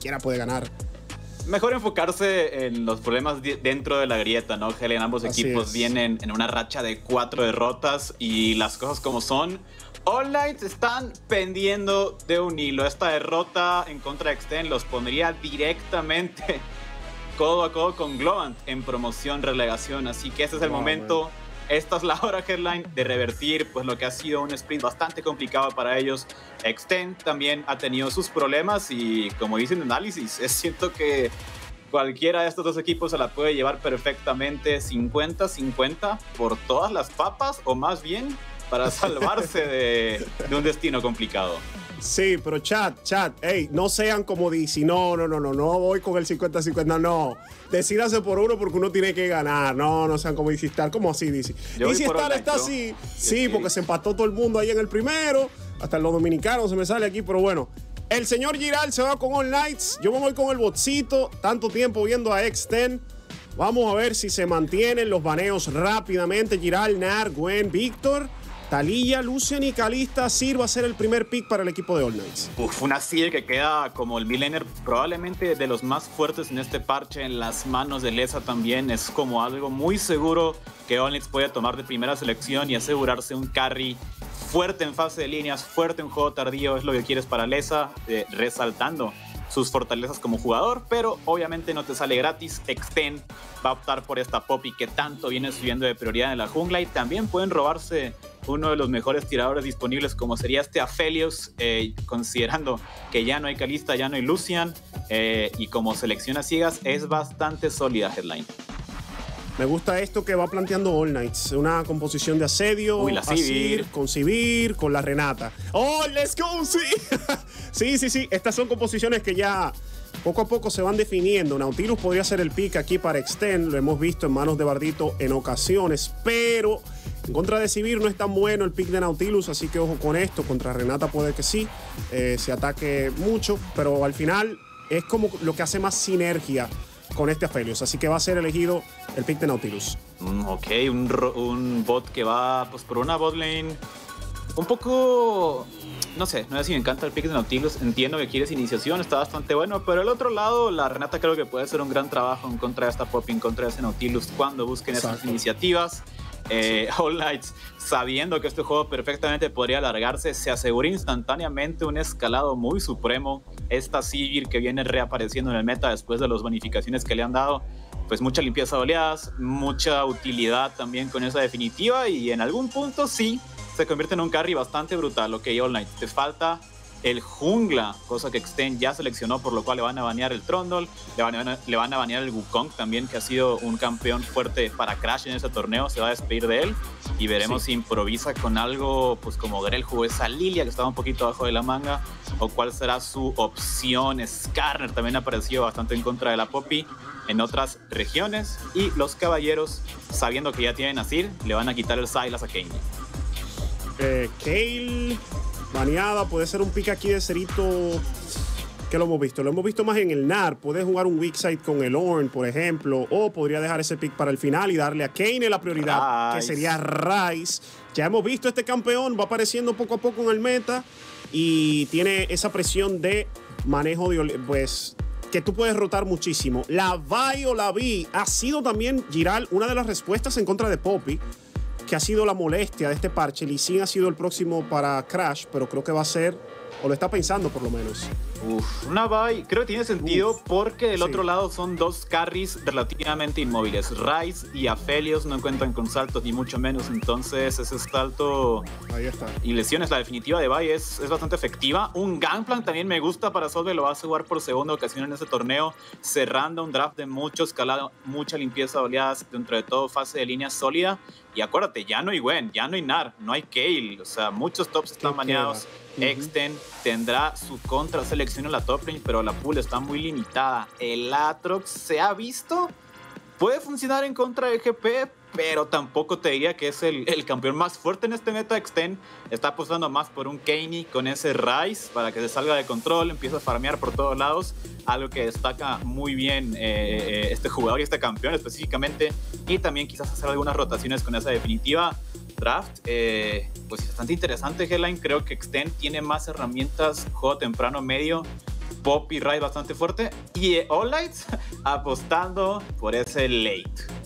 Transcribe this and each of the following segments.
cualquiera puede ganar. Mejor enfocarse en los problemas dentro de la grieta, ¿no? Helen, ambos equipos vienen en una racha de 4 derrotas y las cosas como son. All Knights están pendiendo de un hilo. Esta derrota en contra de Extend los pondría directamente codo a codo con Globant en promoción relegación. Así que este es el momento. Man. Esta es la hora, Headline, de revertir pues lo que ha sido un sprint bastante complicado para ellos. Extend también ha tenido sus problemas y, como dicen en análisis, siento que cualquiera de estos dos equipos se la puede llevar perfectamente 50-50 por todas las papas, o más bien para salvarse de un destino complicado. Sí, pero chat, hey, no sean como DC, no voy con el 50-50, no. Decídase por uno porque uno tiene que ganar, no sean como DC Star, ¿cómo así DC? DC Star está así, sí, porque se empató todo el mundo ahí en el primero, hasta los dominicanos se me sale aquí, pero bueno. El señor Giral se va con All Knights, yo me voy con el botcito, tanto tiempo viendo a X10. Vamos a ver si se mantienen los baneos rápidamente. Giral, Nar, Gwen, Víctor, Taliyah, Lucian y Kalista. Sir va a ser el primer pick para el equipo de All Knights. Una Sir que queda como el midlaner probablemente de los más fuertes en este parche, en las manos de Leza también. Es como algo muy seguro que All Knights puede tomar de primera selección y asegurarse un carry fuerte en fase de líneas, fuerte en juego tardío. Es lo que quieres para Leza, resaltando sus fortalezas como jugador, pero obviamente no te sale gratis. Extend va a optar por esta Poppy que tanto viene subiendo de prioridad en la jungla, y también pueden robarse uno de los mejores tiradores disponibles como sería este Aphelios, considerando que ya no hay Kalista, ya no hay Lucian, y como selección a ciegas es bastante sólida Headline. Me gusta esto que va planteando All Knights, una composición de asedio, Sivir, con la Renata. ¡Oh, let's go! Sí. Estas son composiciones que ya poco a poco se van definiendo. Nautilus podría ser el pick aquí para Extend, lo hemos visto en manos de Bardito en ocasiones, pero en contra de Sivir no es tan bueno el pick de Nautilus, así que ojo con esto. Contra Renata puede que sí, se ataque mucho, pero al final es como lo que hace más sinergia con este Aphelios, así que va a ser elegido el pick de Nautilus. Ok, un bot que va pues por una bot lane un poco, no sé si me encanta el pick de Nautilus. Entiendo que quieres iniciación, está bastante bueno, pero el otro lado, la Renata creo que puede ser un gran trabajo en contra de esta Poppy, en contra de ese Nautilus cuando busquen esas iniciativas. All Knights, sabiendo que este juego perfectamente podría alargarse, se asegura instantáneamente un escalado muy supremo. Esta Sivir que viene reapareciendo en el meta después de las bonificaciones que le han dado, pues mucha limpieza de oleadas, mucha utilidad también con esa definitiva, y en algún punto sí se convierte en un carry bastante brutal. Ok, All Knights, te falta el jungla, cosa que Extend ya seleccionó, por lo cual le van a banear el Trundle, le van a banear el Wukong también, que ha sido un campeón fuerte para Crash en ese torneo. Se va a despedir de él y veremos si improvisa con algo pues como Grell jugó esa Lilia que estaba un poquito abajo de la manga, o cuál será su opción. Skarner también ha aparecido bastante en contra de la Poppy en otras regiones, y los caballeros, sabiendo que ya tienen a Sir, le van a quitar el Sylas a Kayle. Kayle baneada, puede ser un pick aquí de Cerito. ¿Qué lo hemos visto? Lo hemos visto más en el NAR. Puede jugar un weak side con el Ornn, por ejemplo, o podría dejar ese pick para el final y darle a Kayle la prioridad, que sería Ryze. Ya hemos visto este campeón, va apareciendo poco a poco en el meta y tiene esa presión de manejo de, pues, que tú puedes rotar muchísimo. La Vi o la Vi ha sido también, Giral, una de las respuestas en contra de Poppy, que ha sido la molestia de este parche. Lee Sin ha sido el próximo para Crash, pero creo que va a ser, o lo está pensando por lo menos. Una Vi creo que tiene sentido porque del otro lado son dos carries relativamente inmóviles. Ryze y Aphelios no encuentran con saltos ni mucho menos, entonces ese salto ahí está. Y lesiones, la definitiva de Vi es bastante efectiva. Un Gangplank también me gusta para Solve, lo va a jugar por segunda ocasión en este torneo, cerrando un draft de mucho escalado, mucha limpieza de oleadas, dentro de todo fase de línea sólida. Y acuérdate, ya no hay Gwen, ya no hay Nar, no hay Kayle, o sea, muchos tops están baneados. Extend tendrá su contra selección en la top lane, pero la pool está muy limitada. El Aatrox se ha visto, puede funcionar en contra de GP, pero tampoco te diría que es el campeón más fuerte en este meta. Extend está apostando más por un Kayle con ese Ryze para que se salga de control, empieza a farmear por todos lados, algo que destaca muy bien este jugador y este campeón específicamente, y también quizás hacer algunas rotaciones con esa definitiva draft. Pues es bastante interesante, Headline. Creo que Extend tiene más herramientas, juego temprano medio, Pop y Raid bastante fuerte. Y All Knights apostando por ese late.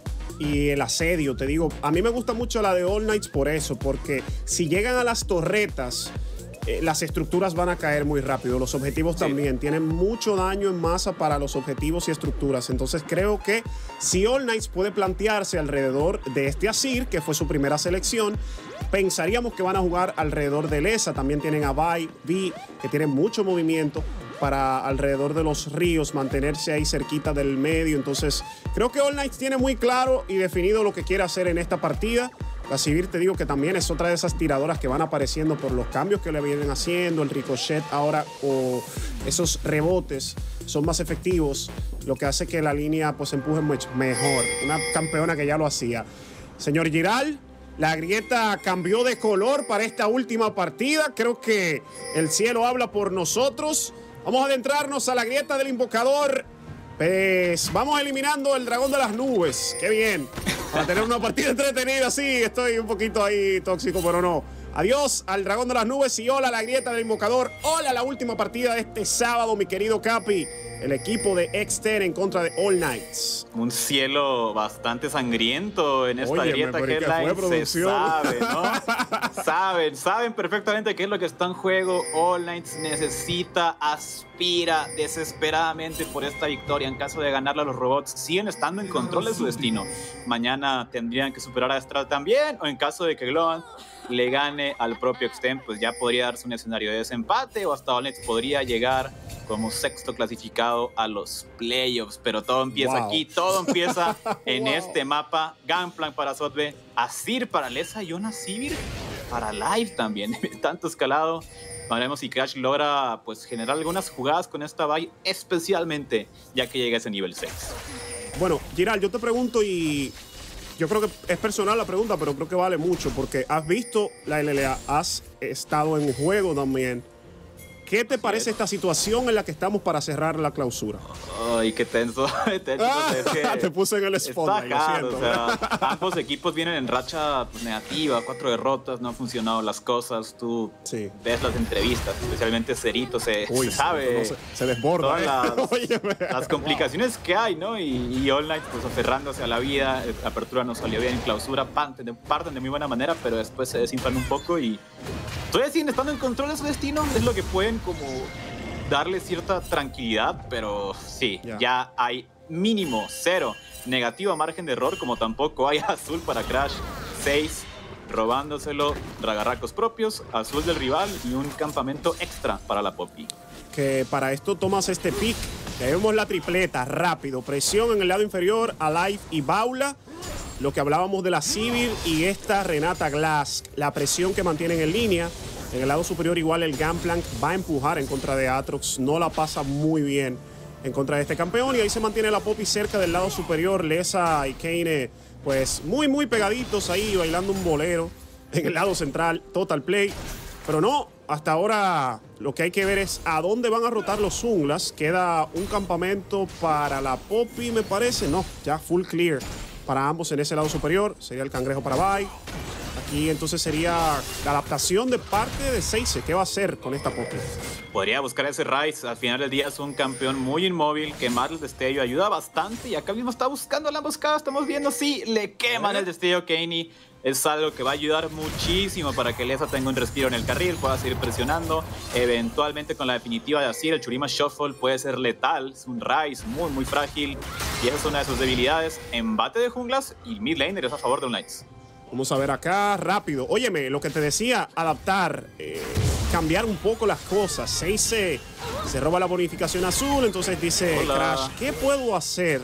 Y el asedio, te digo, a mí me gusta mucho la de All Knights por eso, porque si llegan a las torretas, las estructuras van a caer muy rápido. Los objetivos también tienen mucho daño en masa para los objetivos y estructuras. Entonces creo que si All Knights puede plantearse alrededor de este Azir, que fue su primera selección, pensaríamos que van a jugar alrededor de Lesa. También tienen a Vi, que tienen mucho movimiento para alrededor de los ríos, mantenerse ahí cerquita del medio. Entonces creo que All Knights tiene muy claro y definido lo que quiere hacer en esta partida. La Sivir, te digo que también es otra de esas tiradoras que van apareciendo por los cambios que le vienen haciendo. El ricochet ahora o esos rebotes son más efectivos, lo que hace que la línea pues empuje mejor. Una campeona que ya lo hacía. Señor Giral, la grieta cambió de color para esta última partida. Creo que el cielo habla por nosotros. Vamos a adentrarnos a la grieta del invocador. Pues vamos eliminando el dragón de las nubes. ¡Qué bien! Para tener una partida entretenida, sí, estoy un poquito ahí tóxico, pero no. Adiós al dragón de las nubes y hola a la grieta del invocador. Hola a la última partida de este sábado, mi querido Capi. El equipo de X10 en contra de All Knights. Un cielo bastante sangriento en esta grieta Headlines. Se sabe, ¿no? saben perfectamente qué es lo que está en juego. All Knights necesita, aspira desesperadamente por esta victoria. En caso de ganarla, los robots siguen estando en control de su destino. Mañana tendrían que superar a Astral también, o en caso de que Globan le gane al propio X10, pues ya podría darse un escenario de desempate, o hasta All Knights podría llegar como sexto clasificado a los playoffs. Pero todo empieza aquí, todo empieza en este mapa. Gunplank para Zotbe, Azir para Lesa y una Sivir para Live también. Tanto escalado. Veremos si Crash logra pues generar algunas jugadas con esta buy, especialmente ya que llega a ese nivel 6. Bueno, Giral, yo te pregunto y yo creo que es personal la pregunta, pero creo que vale mucho porque has visto la LLA, has estado en juego también. ¿Qué te parece esta situación en la que estamos para cerrar la clausura? Ay, qué tenso. Te puse en el spot. Está caro, o sea, ambos equipos vienen en racha negativa, 4 derrotas, no han funcionado las cosas. Tú ves las entrevistas, especialmente Cerito, se sabe. Se desborda. Las complicaciones que hay, ¿no? Y All Knights, pues aferrándose a la vida. Apertura no salió bien, en clausura parten de muy buena manera, pero después se desinflan un poco y todavía siguen estando en control de su destino. Es lo que pueden como darle cierta tranquilidad, pero sí, ya hay mínimo 0 negativo margen de error, como tampoco hay azul para Crash. 6 robándoselo, dragarracos propios, azul del rival y un campamento extra para la Poppy. Que para esto tomas este pick, ya vemos la tripleta, rápido, presión en el lado inferior, Alive y Baula. Lo que hablábamos de la Sivir y esta Renata Glass, la presión que mantienen en línea. En el lado superior igual el Gunplank va a empujar en contra de Aatrox, no la pasa muy bien en contra de este campeón y ahí se mantiene la Poppy cerca del lado superior. Lesa y Kaine pues muy pegaditos ahí bailando un bolero en el lado central, total play. Pero no, hasta ahora lo que hay que ver es a dónde van a rotar los junglas. Queda un campamento para la Poppy, me parece. No, ya full clear para ambos en ese lado superior. Sería el cangrejo para Bai. Aquí entonces sería la adaptación de parte de Seize. ¿Qué va a hacer con esta Poppy? Podría buscar ese Ryze. Al final del día es un campeón muy inmóvil. Quemar el destello ayuda bastante. Y acá mismo está buscando la emboscada. Estamos viendo si le queman el destello Kaine. Es algo que va a ayudar muchísimo para que Lesa tenga un respiro en el carril, pueda seguir presionando. Eventualmente con la definitiva de Azir, el Churima Shuffle puede ser letal. Es un Ryze muy frágil. Y esa es una de sus debilidades. Embate de junglas y mid laner es a favor de All Knights. Vamos a ver acá rápido. Óyeme, lo que te decía, adaptar, cambiar un poco las cosas. Seize se roba la bonificación azul, entonces dice Crash, ¿qué puedo hacer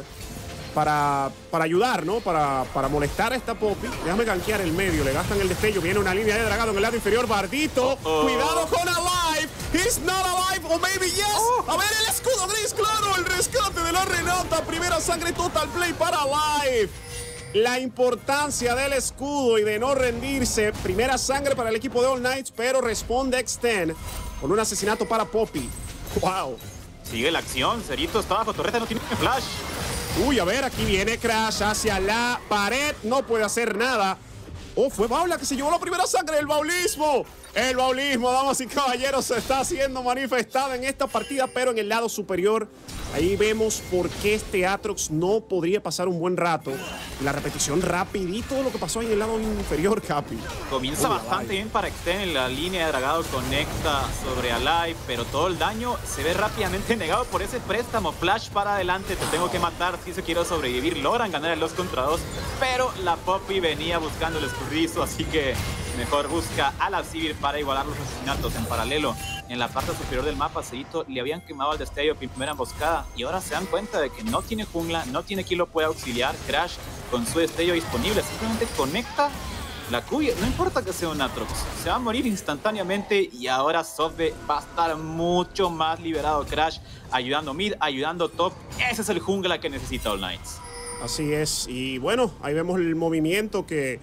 para ayudar, ¿no? Para molestar a esta Poppy? Déjame gankear el medio, le gastan el destello, viene una línea de dragado en el lado inferior, Bardito, cuidado con Alive, he's not alive, o maybe yes, a ver el escudo gris, claro, el rescate de la Renata, primera sangre total play para Alive. La importancia del escudo y de no rendirse. Primera sangre para el equipo de All Knights, pero responde X10 con un asesinato para Poppy. ¡Wow! Sigue la acción. Cerito está bajo torreta, no tiene flash. Uy, a ver, aquí viene Crash hacia la pared. No puede hacer nada. Oh, fue Baula que se llevó la primera sangre del baulismo. El baulismo, damas y caballeros, se está haciendo manifestado en esta partida, pero en el lado superior. Ahí vemos por qué este Aatrox no podría pasar un buen rato. La repetición rapidito lo que pasó en el lado inferior, Capi. Comienza bastante bien para Extend en la línea de dragado, conecta sobre Alive, pero todo el daño se ve rápidamente negado por ese préstamo. Flash para adelante, te tengo que matar si se quiero sobrevivir. Logran ganar el 2 contra 2, pero la Poppy venía buscando el escurridizo, así que mejor busca a la Sivir para igualar los asesinatos. En paralelo, en la parte superior del mapa, Cerito le habían quemado al destello primera emboscada y ahora se dan cuenta de que no tiene jungla, no tiene quien lo pueda auxiliar. Crash con su destello disponible simplemente conecta la Q, no importa que sea un Aatrox, se va a morir instantáneamente y ahora Zofbe va a estar mucho más liberado. Crash ayudando mid, ayudando top, ese es el jungla que necesita All Knights. Así es, y bueno, ahí vemos el movimiento que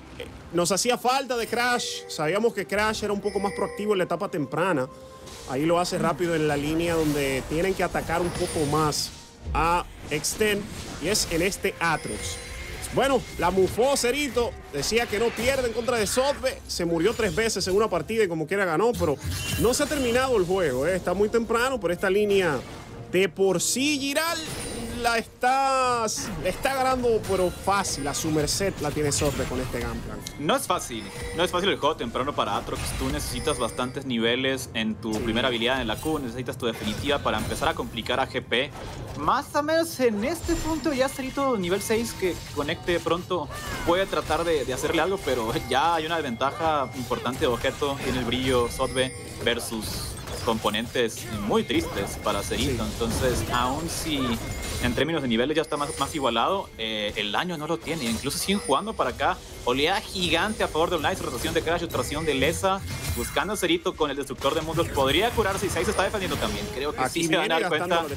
nos hacía falta de Crash. Sabíamos que Crash era un poco más proactivo en la etapa temprana. Ahí lo hace rápido en la línea donde tienen que atacar un poco más a Extend, y es en este Aatrox. Bueno, la mufó Cerito, decía que no pierde en contra de Zofbe, se murió 3 veces en una partida y como quiera ganó, pero no se ha terminado el juego, está muy temprano, pero esta línea de por sí Giral la está ganando, pero fácil, a su merced la tiene Zofbe con este Gunplan. No es fácil el juego temprano para Aatrox. Tú necesitas bastantes niveles en tu primera habilidad en la Q, necesitas tu definitiva para empezar a complicar a GP. Más o menos en este punto ya Cerito nivel 6 que conecte pronto puede tratar de hacerle algo, pero ya hay una desventaja importante de objeto, tiene el brillo Zofbe versus componentes muy tristes para Cerito. Entonces, aún si en términos de niveles ya está más igualado, el daño no lo tiene. Incluso siguen jugando para acá. Oleada gigante a favor de All Knights, rotación de Crash, rotación de Leza, buscando a Cerito con el destructor de mundos. Podría curarse y 6 se está defendiendo también. Creo que aquí sí se van a dar cuenta.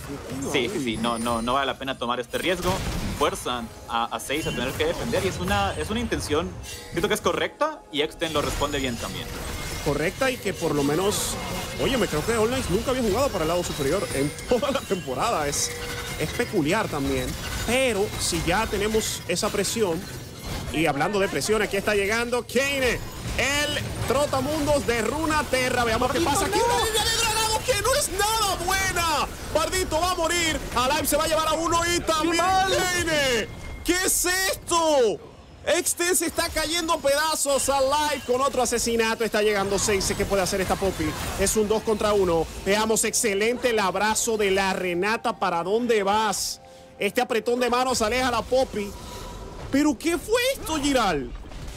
Sí, no vale la pena tomar este riesgo. Fuerzan a 6 a tener que defender y es una intención, siento que es correcta y Extend lo responde bien también. Correcta y que por lo menos, oye, me creo que All Knights nunca había jugado para el lado superior en toda la temporada. Es peculiar también, pero si ya tenemos esa presión, y hablando de presión, aquí está llegando Kaine, el trotamundos de Runeterra. Veamos qué pasa aquí. Una línea de dragado que no es nada buena. Pardito va a morir, Alive se va a llevar a uno y también Kaine. ¿Qué es esto? Extend se está cayendo a pedazos. Alive con otro asesinato. Está llegando 6. ¿Qué puede hacer esta Poppy? Es un 2 contra 1. Veamos, excelente el abrazo de la Renata. ¿Para dónde vas? Este apretón de manos aleja a la Poppy. ¿Pero qué fue esto, Giral?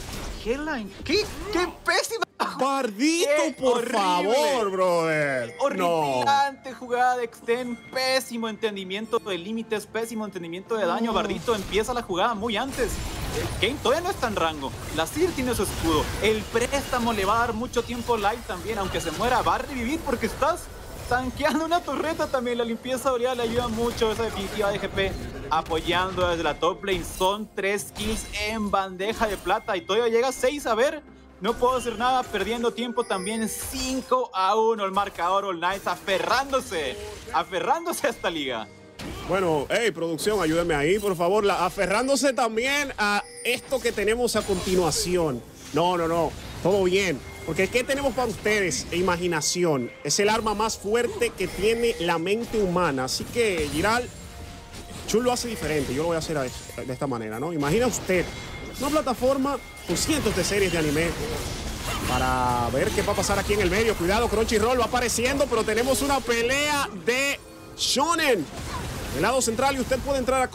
¿Qué pésima! Pardito, por favor, brother. Horripilante jugada de Extend, pésimo entendimiento de límites, pésimo entendimiento de daño. Bardito empieza la jugada muy antes. Kayn todavía no está en rango. La Sir tiene su escudo. El préstamo le va a dar mucho tiempo live también. Aunque se muera, va a revivir porque estás tanqueando una torreta también. La limpieza oreal le ayuda mucho. Esa definitiva de GP apoyando desde la top lane. Son 3 kills en bandeja de plata y todavía llega 6. A ver, no puedo hacer nada, perdiendo tiempo también. 5-1 el marcador. All Knights aferrándose a esta liga. Bueno, hey, producción, ayúdenme ahí, por favor. Aferrándose también a esto que tenemos a continuación. No, todo bien. Porque ¿qué tenemos para ustedes? Imaginación. Es el arma más fuerte que tiene la mente humana. Así que, Giral, Chul lo hace diferente. Yo lo voy a hacer de esta manera, ¿no? Imagina usted una plataforma con cientos de series de anime para ver qué va a pasar aquí en el medio. Cuidado, Crunchyroll va apareciendo, pero tenemos una pelea de shonen del lado central y usted puede entrar a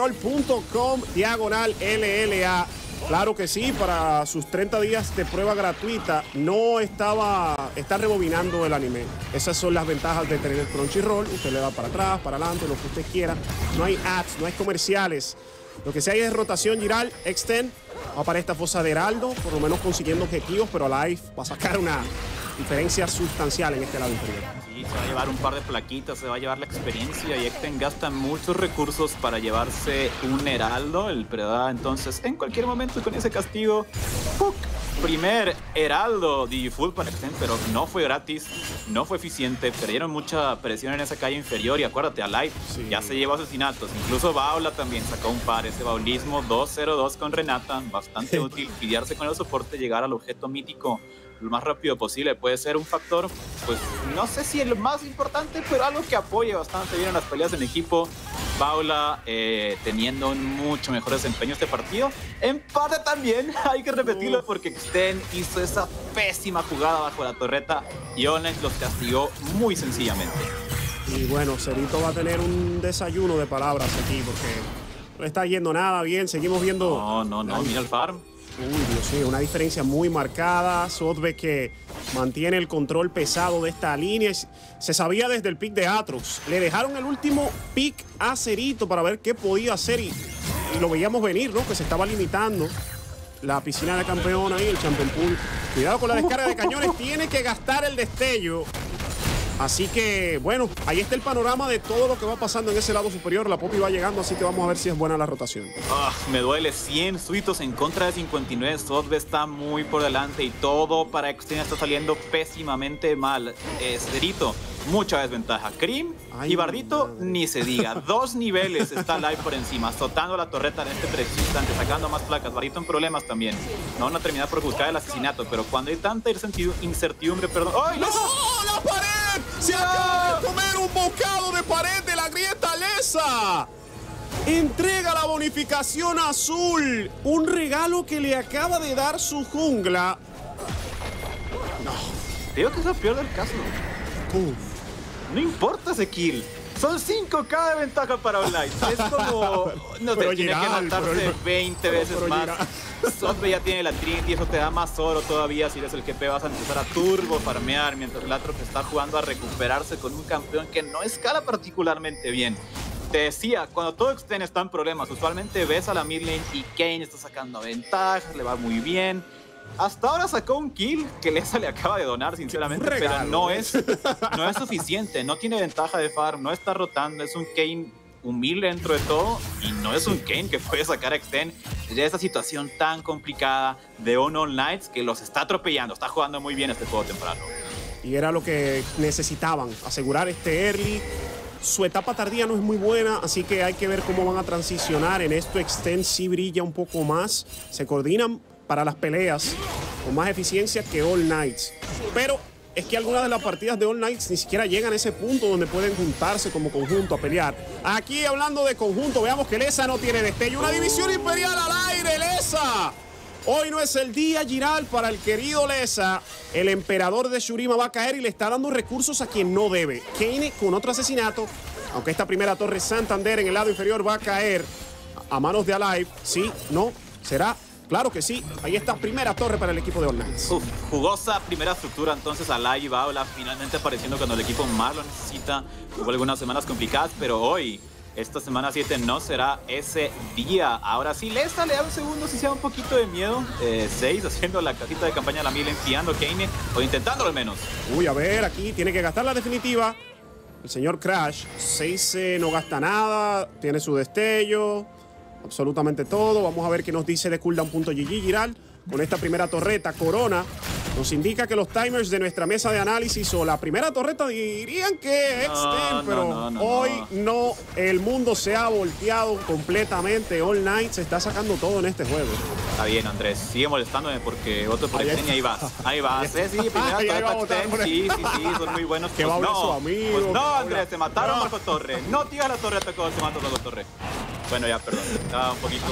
crunchyroll.com/LLA. Claro que sí, para sus 30 días de prueba gratuita está rebobinando el anime. Esas son las ventajas de tener el Crunchyroll. Usted le da para atrás, para adelante, lo que usted quiera. No hay ads, no hay comerciales. Lo que sí hay es rotación. Giral, Extend va para esta fosa de Heraldo, por lo menos consiguiendo objetivos, pero Alive va a sacar una diferencia sustancial en este lado inferior. Sí, se va a llevar un par de plaquitas, se va a llevar la experiencia y Extend gasta muchos recursos para llevarse un Heraldo. El Predada entonces en cualquier momento con ese castigo. ¡Puc! Primer Heraldo Digifull para Extend, pero no fue gratis, no fue eficiente, perdieron mucha presión en esa calle inferior y acuérdate, Alive ya se llevó asesinatos, incluso Baula también sacó un par, ese baulismo 2-0-2 con Renata, bastante útil, lidiarse con el soporte, llegar al objeto mítico lo más rápido posible puede ser un factor, pues no sé si el más importante, pero algo que apoye bastante bien en las peleas en equipo. Paula teniendo un mucho mejor desempeño este partido. En parte también hay que repetirlo porque Xten hizo esa pésima jugada bajo la torreta y Onyx los castigó muy sencillamente. Y bueno, Cerito va a tener un desayuno de palabras aquí porque no está yendo nada bien. Seguimos viendo... No, mira el farm. Uy, Dios mío, una diferencia muy marcada. Sotbe que mantiene el control pesado de esta línea. Se sabía desde el pick de Aatrox. Le dejaron el último pick a Cerito para ver qué podía hacer y lo veíamos venir, ¿no? Que se estaba limitando la piscina de campeón ahí, el Champion Pool. Cuidado con la descarga de cañones. Tiene que gastar el destello. Así que, bueno, ahí está el panorama de todo lo que va pasando en ese lado superior. La Poppy va llegando, así que vamos a ver si es buena la rotación. Me duele. 100 suitos en contra de 59. Sotbe está muy por delante y todo para Xten está saliendo pésimamente mal. Cerito, mucha desventaja. Cream y Bardito, ni se diga. 2 niveles está Live por encima, azotando la torreta en este preciso instante, sacando más placas. Bardito en problemas también. No van a terminar por buscar el asesinato, pero cuando hay tanta incertidumbre, perdón. ¡Ay, ¡No! ¡La pared! ¡Se acaba de comer un bocado de pared de la grieta Lesa! Entrega la bonificación azul. Un regalo que le acaba de dar su jungla. No. Digo que es lo peor del caso. No importa ese kill. Son 5k de ventaja para Online. Es como... No sé, tiene que matarse 20 veces más. Sotbe ya tiene la Trinity, eso te da más oro todavía. Si eres el GP vas a empezar a turbo farmear, mientras el Aatrox está jugando a recuperarse con un campeón que no escala particularmente bien. Te decía, cuando todo Xten está en problemas, usualmente ves a la mid lane y Kayn está sacando ventajas, le va muy bien. Hasta ahora sacó un kill que Lesa le acaba de donar, sinceramente, pero no es suficiente. No tiene ventaja de farm, no está rotando, es un Kayn humilde dentro de todo y no es un Kayn que puede sacar a Xten de esta situación tan complicada de All Knights que los está atropellando. Está jugando muy bien este juego temprano. Y era lo que necesitaban, asegurar este early. Su etapa tardía no es muy buena, así que hay que ver cómo van a transicionar. En esto Xten sí brilla un poco más, se coordinan para las peleas con más eficiencia que All Knights. Pero es que algunas de las partidas de All Knights ni siquiera llegan a ese punto donde pueden juntarse como conjunto a pelear. Aquí hablando de conjunto, veamos que Lesa no tiene destello. Una división imperial al aire, Lesa. Hoy no es el día, Giral, para el querido Lesa. El emperador de Shurima va a caer y le está dando recursos a quien no debe. Kayn con otro asesinato, aunque esta primera torre Santander en el lado inferior va a caer a manos de Alive. ¿Sí? ¿No? ¿Será? Claro que sí. Ahí está, primera torre para el equipo de All Knights. Jugosa primera estructura entonces a Alive y Baula finalmente apareciendo cuando el equipo más lo necesita. Hubo algunas semanas complicadas, pero hoy, esta semana 7 no será ese día. Ahora sí, Lesa le da un segundo si se da un poquito de miedo. 6 haciendo la casita de campaña a la mil, enfiando Kayn o intentándolo al menos. Uy, a ver, aquí tiene que gastar la definitiva. El señor Crash, 6 no gasta nada, tiene su destello. Absolutamente todo. Vamos a ver qué nos dice de cooldown.gg Giral. Con esta primera torreta, Corona nos indica que los timers de nuestra mesa de análisis o la primera torreta dirían que Xten, pero hoy no. El mundo se ha volteado completamente. All Knights se está sacando todo en este juego. Está bien, Andrés. Sigue molestándome porque voto por Xten y ahí vas. Ahí vas. Sí, primera torreta Xten. Sí, son muy buenos. Que va a ver su amigo. Pues no, Andrés, te mataron bajo torre. No tiras la torreta cuando te matas bajo torre. Bueno, ya, perdón. Estaba un poquito...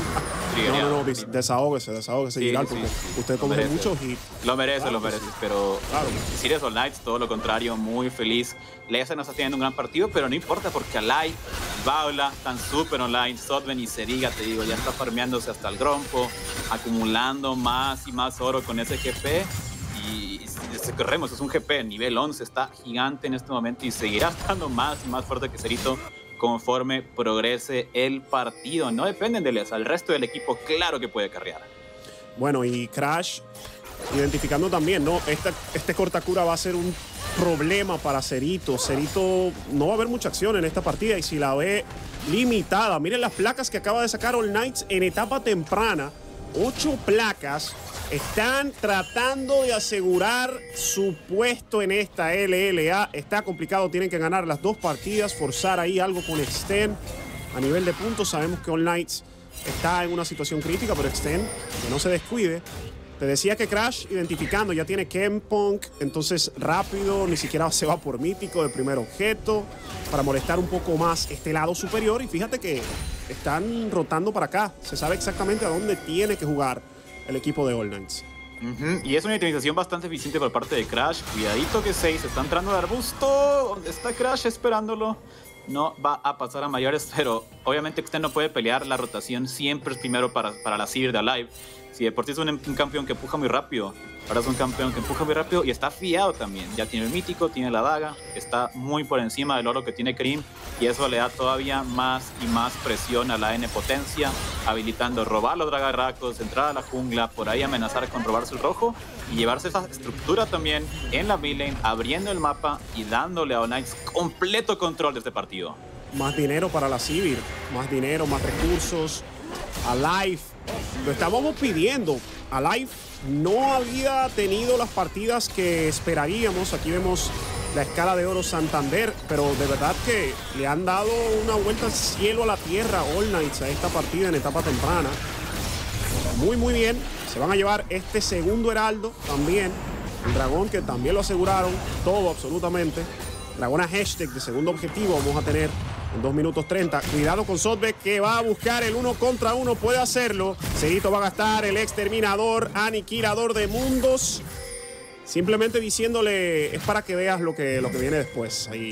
No, desahógese, Giral, porque usted conoce mucho y... Lo merece, pero... Claro. Si eres All Knights, todo lo contrario, muy feliz. Lesa no está teniendo un gran partido, pero no importa, porque Alive, Baula, están súper online. Sotbe y se diga, te digo, ya está farmeándose hasta el Grompo, acumulando más y más oro con ese GP. Y corremos, es un GP nivel 11, está gigante en este momento y seguirá estando más y más fuerte que Cerito conforme progrese el partido. No dependen de Lesa, el resto del equipo claro que puede carrear. Bueno, y Crash identificando también, ¿no? Este cortacura va a ser un problema para Cerito. Cerito no va a haber mucha acción en esta partida y si la ve limitada, miren las placas que acaba de sacar All Knights en etapa temprana. 8 placas. Están tratando de asegurar su puesto en esta LLA. Está complicado, tienen que ganar las 2 partidas, forzar ahí algo con Xten. A nivel de puntos sabemos que All Knights está en una situación crítica, pero Xten, que no se descuide, Te decía que Crash identificando, ya tiene Kempunk, entonces rápido, ni siquiera se va por mítico de primer objeto para molestar un poco más este lado superior. Y fíjate que están rotando para acá. Se sabe exactamente a dónde tiene que jugar el equipo de All Knights. Y es una itemización bastante eficiente por parte de Crash. Cuidadito que 6 está entrando al arbusto. ¿Dónde está Crash esperándolo? No va a pasar a mayores, pero obviamente usted no puede pelear. La rotación siempre es primero para la Sivir de Alive. Si de por sí es un campeón que empuja muy rápido, ahora es un campeón que empuja muy rápido y está fiado también. Ya tiene el mítico, tiene la daga, está muy por encima del oro que tiene Kerim y eso le da todavía más y más presión a la N potencia, habilitando robar los dragarracos, entrar a la jungla, por ahí amenazar con robarse el rojo y llevarse esa estructura también en la mid lane, abriendo el mapa y dándole a All Knights completo control de este partido. Más dinero para la Sivir, más dinero, más recursos. Alive, lo estábamos pidiendo. Alive no había tenido las partidas que esperaríamos. Aquí vemos la escala de oro Santander, pero de verdad que le han dado una vuelta al cielo a la tierra All Knights a esta partida en etapa temprana. Muy bien. Se van a llevar este segundo heraldo también. El dragón que también lo aseguraron. Todo absolutamente. Dragona hashtag de segundo objetivo vamos a tener en 2 minutos 30. Cuidado con Sotbeck que va a buscar el 1 contra 1. Puede hacerlo. Seguito va a gastar el exterminador, aniquilador de mundos. Simplemente diciéndole, es para que veas lo que viene después. Ahí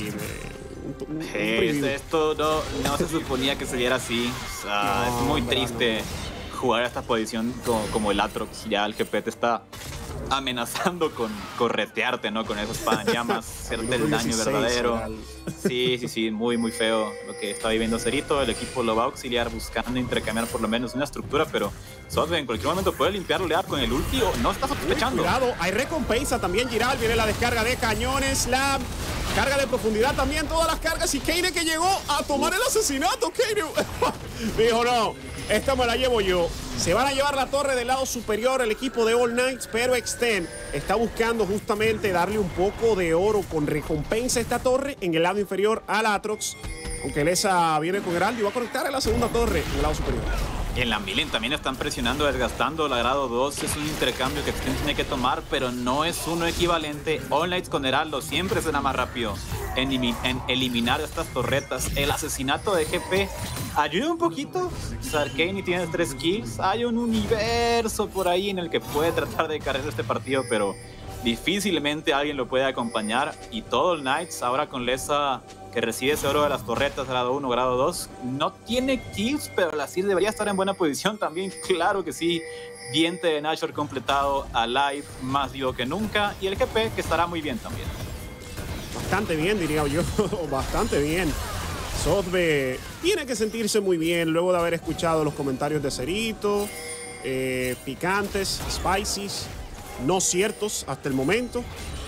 esto no se suponía que se diera así. O sea, no, es muy triste jugar a esta posición como el Atrox. Ya el GP te está amenazando con corretearte, ¿no? Con esa espada en llamas, hacerte el daño verdadero. Sí, muy feo lo que está viviendo Cerito. El equipo lo va a auxiliar buscando intercambiar por lo menos una estructura, pero Sotbeck en cualquier momento puede limpiarlo con el ulti o no está sospechando. Cuidado, hay recompensa también, Giral. Viene la descarga de cañones, la carga de profundidad también, todas las cargas. Y Kaine que llegó a tomar el asesinato. Kaine dijo, no, esta me la llevo yo. Se van a llevar la torre del lado superior el equipo de All Knights, pero Extend está buscando justamente darle un poco de oro con recompensa a esta torre en el lado inferior al Atrox. Aunque Lesa viene con Heraldo y va a conectar en la segunda torre en el lado superior. En la Milen también están presionando, desgastando la grado 2. Es un intercambio que Extend tiene que tomar, pero no es uno equivalente. All Knights con Heraldo siempre será más rápido en eliminar estas torretas. El asesinato de GP ayuda un poquito. Sarkane tiene 3 kills. Hay un universo por ahí en el que puede tratar de cargar este partido, pero difícilmente alguien lo puede acompañar. Y todo All Knights ahora con Lesa, que recibe ese oro de las torretas, grado 1, grado 2, no tiene kills, pero la Sir debería estar en buena posición también, claro que sí. Diente de Nashor completado, Alive más vivo que nunca, y el GP que estará muy bien también. Bastante bien, diría yo, bastante bien. Sotbeck tiene que sentirse muy bien luego de haber escuchado los comentarios de Cerito, picantes, spices, no ciertos hasta el momento.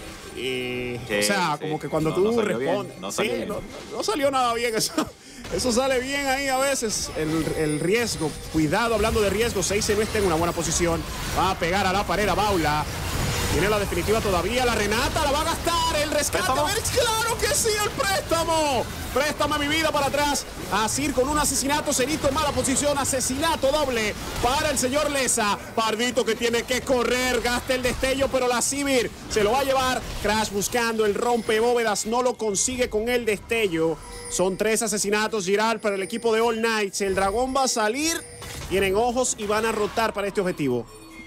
O sea, como que cuando tú respondes, no salió nada bien eso sale bien ahí a veces, el riesgo. Cuidado, hablando de riesgo, Seize no está en una buena posición, va a pegar a la pared a Baula. Tiene la definitiva todavía, la Renata la va a gastar, el rescate, a ver, claro que sí, el préstamo. Préstame mi vida para atrás. Asir con un asesinato, Cerito en mala posición, asesinato doble para el señor Lesa. Pardito que tiene que correr, gasta el destello, pero la Sivir se lo va a llevar. Crash buscando el rompebóvedas, no lo consigue con el destello. Son 3 asesinatos, Giral, para el equipo de All Knights. El dragón va a salir, tienen ojos y van a rotar para este objetivo.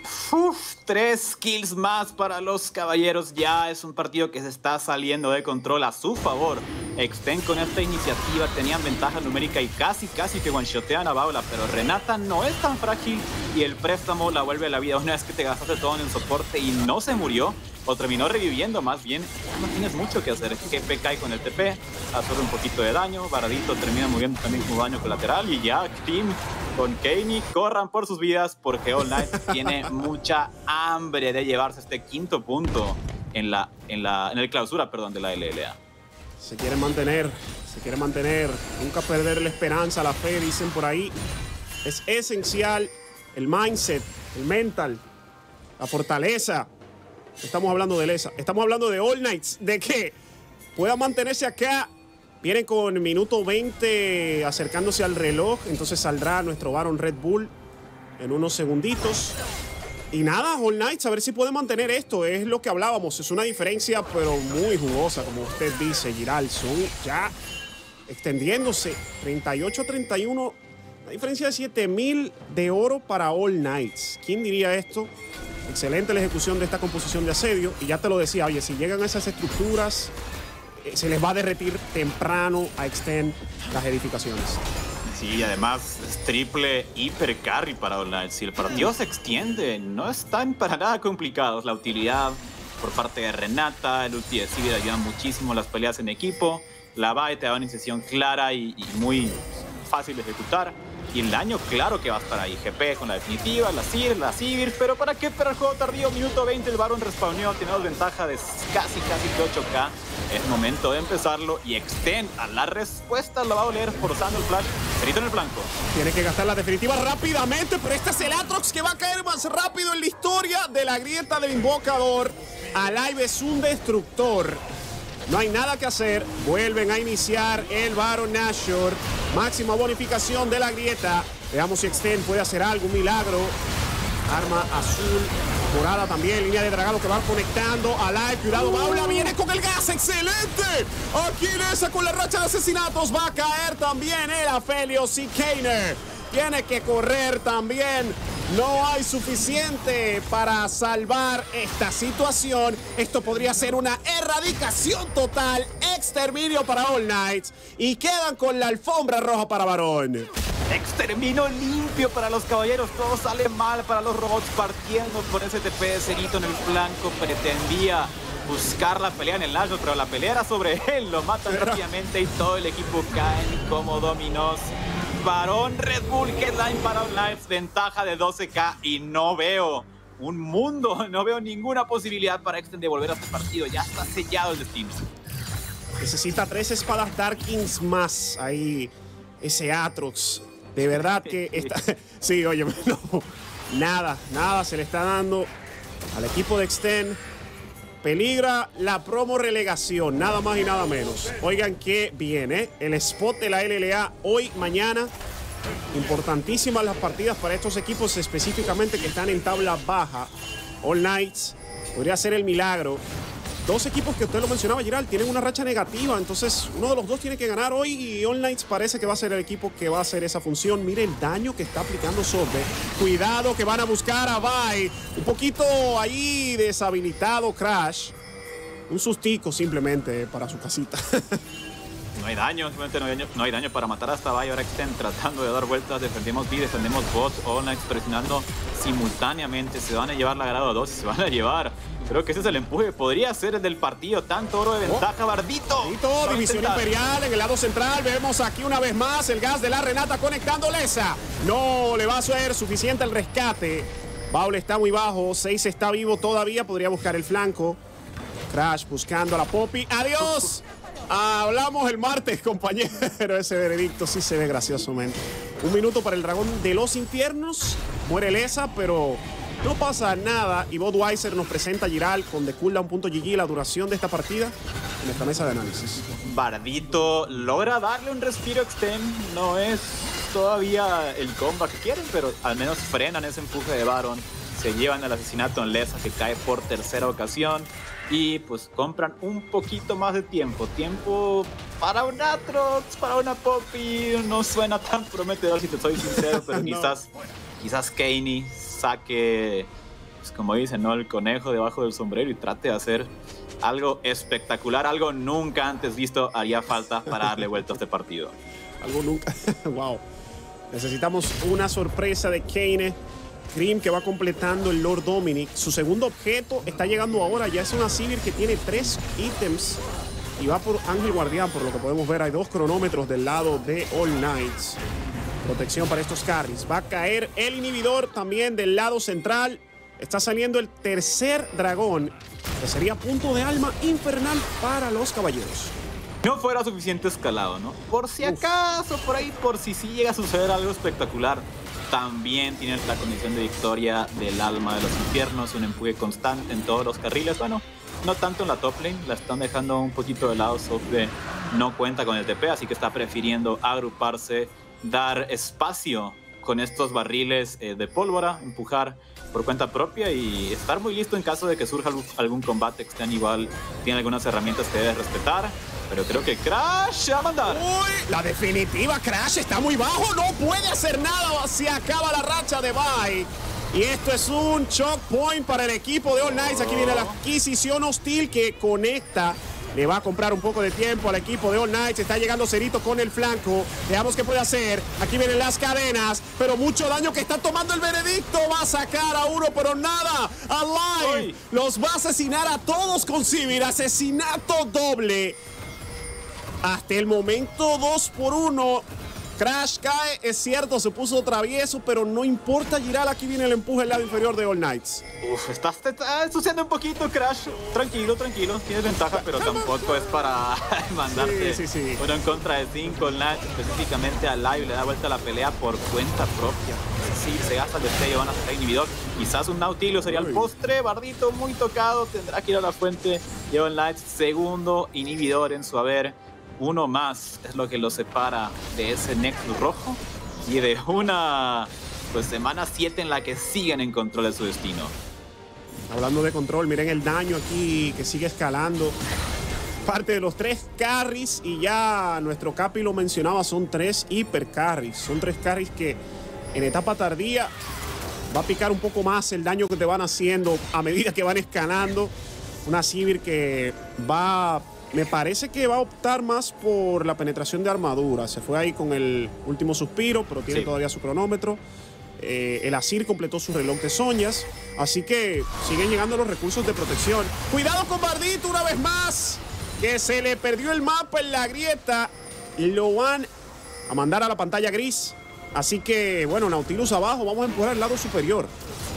3 kills más para los caballeros. Ya es un partido que se está saliendo de control a su favor. Extend con esta iniciativa tenían ventaja numérica y casi que one-shotean a Baula, pero Renata no es tan frágil y el préstamo la vuelve a la vida. Una vez que te gastaste todo en el soporte y no se murió, o terminó reviviendo más bien, no tienes mucho que hacer. GP cae con el TP, absorbe un poquito de daño, Baradito termina muriendo también con daño colateral y ya Team con Kaine corran por sus vidas porque All Knights tiene mucha hambre de llevarse este 5.º punto en el clausura, perdón, de la LLA. Se quiere mantener, nunca perder la esperanza, la fe, dicen por ahí. Es esencial el mindset, el mental, la fortaleza. Estamos hablando de Lesa, estamos hablando de All Knights, de que pueda mantenerse acá. Vienen con minuto 20 acercándose al reloj, entonces saldrá nuestro Baron Red Bull en unos segunditos. Y nada, All Knights, a ver si puede mantener esto. Es lo que hablábamos. Es una diferencia, pero muy jugosa, como usted dice, Giral. Son ya extendiéndose 38-31. Una diferencia de 7,000 de oro para All Knights. ¿Quién diría esto? Excelente la ejecución de esta composición de asedio. Y ya te lo decía, oye, si llegan a esas estructuras, se les va a derretir temprano a Extend las edificaciones. Sí, además es triple hiper carry para All Knights. Si el partido se extiende, no están para nada complicados. La utilidad por parte de Renata, el ulti de Sivir ayuda muchísimo a las peleas en equipo. La Bae te da una iniciación clara y muy fácil de ejecutar. Y el daño, claro que va a estar ahí. GP con la definitiva, la Sivir, pero ¿para qué esperar el juego tardío? Minuto 20, el Baron respawneó, tenemos ventaja de casi 8K. Es momento de empezarlo y Extend a la respuesta lo va a oler forzando el flash. Cerito en el flanco. Tiene que gastar la definitiva rápidamente, pero este es el Aatrox que va a caer más rápido en la historia de la grieta del invocador. Alive es un destructor. No hay nada que hacer. Vuelven a iniciar el Baron Nashor. Máxima bonificación de la grieta. Veamos si Extend puede hacer algo, un milagro. Arma azul, morada también, línea de dragado que van conectando. Alive, cuidado, Baula viene con el gas, excelente. Aquilesa con la racha de asesinatos, va a caer también el Aphelios y Kaner tiene que correr también. No hay suficiente para salvar esta situación. Esto podría ser una erradicación total, exterminio para All Knights y quedan con la alfombra roja para Barón. Exterminio limpio para los caballeros, todo sale mal para los robots partiendo por ese TP de Cerito en el flanco. Pretendía buscar la pelea en el Nashor, pero la pelea era sobre él, lo matan rápidamente y todo el equipo cae como dominós. Barón, Red Bull, headline para All Knights, ventaja de 12K y no veo un mundo, no veo ninguna posibilidad para Extend de volver a este partido, ya está sellado el destino. Necesita 3 espadas Darkins más ahí, ese Aatrox. De verdad que está... Sí, oye, no, nada se le está dando al equipo de Extend. Peligra la promo relegación, nada más y nada menos. Oigan qué bien, ¿eh? El spot de la LLA hoy, mañana. Importantísimas las partidas para estos equipos específicamente que están en tabla baja. All Knights podría ser el milagro. Dos equipos que usted lo mencionaba, Giral, tienen una racha negativa. Entonces, uno de los dos tiene que ganar hoy y All Knights parece que va a ser el equipo que va a hacer esa función. Mire el daño que está aplicando Sorbe. Cuidado que van a buscar a Bai. Un poquito ahí deshabilitado Crash. Un sustico simplemente para su casita. No hay daño, simplemente no hay daño para matar hasta Bai. Ahora Extend tratando de dar vueltas, defendemos B, defendemos bot, All Knights presionando simultáneamente. Se van a llevar la grado 2 y se van a llevar. Creo que ese es el empuje, podría ser el del partido. Tanto oro de ventaja, Bardito. División imperial en el lado central. Vemos aquí una vez más el gas de la Renata conectando Lesa. No le va a ser suficiente el rescate. Baul está muy bajo, 6 está vivo todavía, podría buscar el flanco. Crash buscando a la Poppy. ¡Adiós! Hablamos el martes, compañero. Ese veredicto sí se ve gracioso, man. 1 minuto para el dragón de los infiernos. Muere Lesa, pero no pasa nada. Y Budweiser nos presenta a Giral con TheCooldown.gg la duración de esta partida en esta mesa de análisis. Bardito logra darle un respiro a Extend. No es todavía el combo que quieren, pero al menos frenan ese empuje de Baron. Se llevan el asesinato en Lesa, que cae por tercera ocasión. Y pues compran un poquito más de tiempo. Tiempo para un Aatrox, para una Poppy. No suena tan prometedor si te soy sincero, pero no. quizás Kaynee saque, pues como dicen, ¿no?, el conejo debajo del sombrero y trate de hacer algo espectacular, algo nunca antes visto. Haría falta para darle vuelta a este partido. Algo nunca. Wow. Necesitamos una sorpresa de Kaynee. Grim que va completando el Lord Dominic. Su segundo objeto está llegando ahora. Ya es una Sivir que tiene 3 ítems. Y va por Ángel Guardián, por lo que podemos ver. Hay 2 cronómetros del lado de All Knights. Protección para estos carries. Va a caer el inhibidor también del lado central. Está saliendo el tercer dragón, que sería punto de alma infernal para los caballeros. No fuera suficiente escalado, ¿no? Por si acaso, por ahí, por si sí llega a suceder algo espectacular. También tienes la condición de victoria del alma de los infiernos, un empuje constante en todos los carriles. Bueno, no tanto en la top lane, la están dejando un poquito de lado. Software no cuenta con el TP, así que está prefiriendo agruparse, dar espacio con estos barriles de pólvora, empujar por cuenta propia y estar muy listo en caso de que surja algún combate que estén igual, tiene algunas herramientas que debes respetar. Pero creo que Crash se va a mandar. Uy, la definitiva, Crash está muy bajo, no puede hacer nada, se acaba la racha de bye. Y esto es un choke point para el equipo de All Knights. Aquí viene la adquisición hostil que conecta. Le va a comprar un poco de tiempo al equipo de All Knights. Está llegando Cerito con el flanco. Veamos qué puede hacer. Aquí vienen las cadenas. Pero mucho daño que está tomando el veredicto. Va a sacar a uno, pero nada. Alive los va a asesinar a todos con Sivir. Asesinato doble. Hasta el momento 2 por 1. Crash cae, es cierto, se puso travieso, pero no importa, Giral, aquí viene el empuje del lado inferior de All Knights. Uf, estás ensuciando un poquito, Crash. Tranquilo, tienes ventaja, pero tampoco es para mandarte uno en contra de 5. All Knights, específicamente a Live, le da vuelta a la pelea por cuenta propia. Sí, se gasta el destello, van a sacar inhibidor. Quizás un Nautilus sería el postre. Bardito muy tocado, tendrá que ir a la fuente. Y All Knights, segundo inhibidor en su haber. Uno más es lo que lo separa de ese Nexus rojo y de una semana 7 en la que siguen en control de su destino. Hablando de control, miren el daño aquí que sigue escalando. Parte de los 3 carries y ya nuestro Capi lo mencionaba, son 3 hiper carries. Son 3 carries que en etapa tardía va a picar un poco más el daño que te van haciendo a medida que van escalando. Una Sivir que va... Me parece que va a optar más por la penetración de armadura. Se fue ahí con el último suspiro, pero tiene todavía su cronómetro. El Azir completó su reloj de soñas. Así que siguen llegando los recursos de protección. Cuidado con Bardito una vez más, que se le perdió el mapa en la grieta. Lo van a mandar a la pantalla gris. Así que, bueno, Nautilus abajo. Vamos a empujar al lado superior.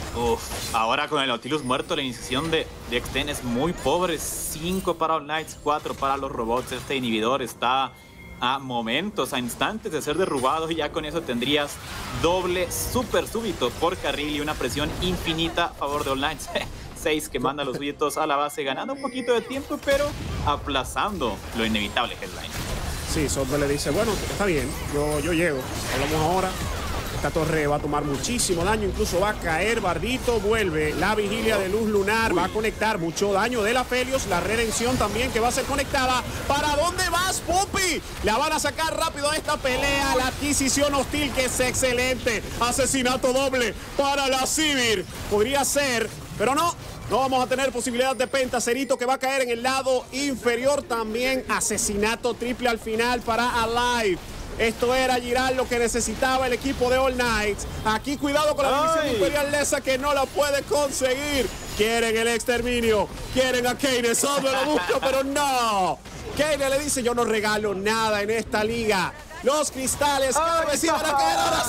Ahora con el Nautilus muerto, la iniciación de Extend es muy pobre. 5 para All Knights, 4 para los robots. Este inhibidor está a momentos, a instantes de ser derrubado, y ya con eso tendrías doble super súbito por carril y una presión infinita a favor de All Knights. 6 que manda los súbitos a la base, ganando un poquito de tiempo, pero aplazando lo inevitable, Headline. Sí, Software le dice, bueno, está bien, yo llego. Hablamos ahora. Esta torre va a tomar muchísimo daño, incluso va a caer. Bardito vuelve, la vigilia de luz lunar va a conectar mucho daño de la Felios, la redención también que va a ser conectada. ¿Para dónde vas, Pupi? La van a sacar rápido a esta pelea, la adquisición hostil que es excelente. Asesinato doble para la Sivir. Podría ser, pero no vamos a tener posibilidad de penta. Cerito que va a caer en el lado inferior también. Asesinato triple al final para Alive. Esto era, Giral, lo que necesitaba el equipo de All Knights. Aquí cuidado con la división imperial lesa que no la puede conseguir. Quieren el exterminio, quieren a Kaine. Sombra lo busca, pero no. Kaine le dice, yo no regalo nada en esta liga. Los cristales cada vez iban a caer, ahora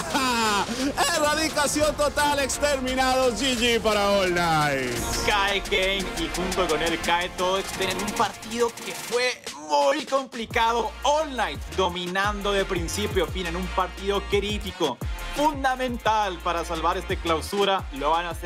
sí. Erradicación total, exterminados. GG para All Knights. Cae Kaine y junto con él cae todo Extend en un partido que fue muy complicado. All Knights dominando de principio a fin en un partido crítico, fundamental para salvar esta clausura. Lo van a hacer.